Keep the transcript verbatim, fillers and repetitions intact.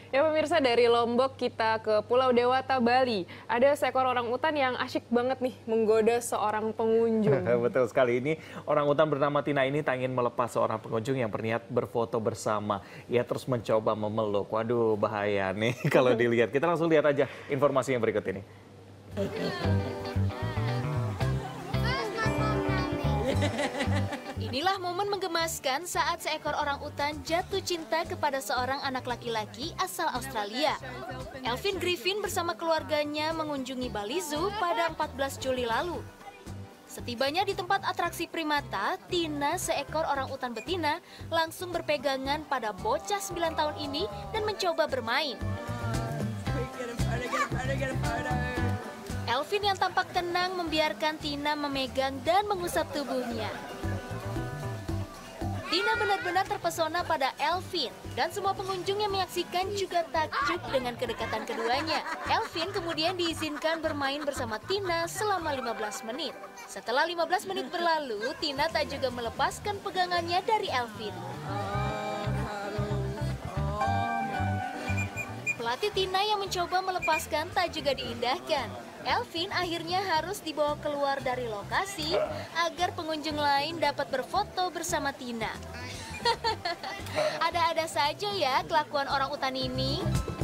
Ya pemirsa, dari Lombok kita ke Pulau Dewata, Bali. Ada seekor orang utan yang asyik banget nih menggoda seorang pengunjung. Betul sekali, ini orang utan bernama Tina ini tak ingin melepas seorang pengunjung yang berniat berfoto bersama. Ia terus mencoba memeluk. Waduh, bahaya nih kalau dilihat. Kita langsung lihat aja informasi yang berikut ini. Inilah momen menggemaskan saat seekor orang utan jatuh cinta kepada seorang anak laki-laki asal Australia. Elvin Griffin bersama keluarganya mengunjungi Bali Zoo pada empat belas Juli lalu. Setibanya di tempat atraksi primata, Tina, seekor orang utan betina, langsung berpegangan pada bocah sembilan tahun ini dan mencoba bermain. Elvin yang tampak tenang membiarkan Tina memegang dan mengusap tubuhnya. Tina benar-benar terpesona pada Elvin dan semua pengunjung yang menyaksikan juga takjub dengan kedekatan keduanya. Elvin kemudian diizinkan bermain bersama Tina selama lima belas menit. Setelah lima belas menit berlalu, Tina tak juga melepaskan pegangannya dari Elvin. Pelatih Tina yang mencoba melepaskan tak juga diindahkan. Elvin akhirnya harus dibawa keluar dari lokasi agar pengunjung lain dapat berfoto bersama Tina. Ada-ada saja ya kelakuan orang utan ini.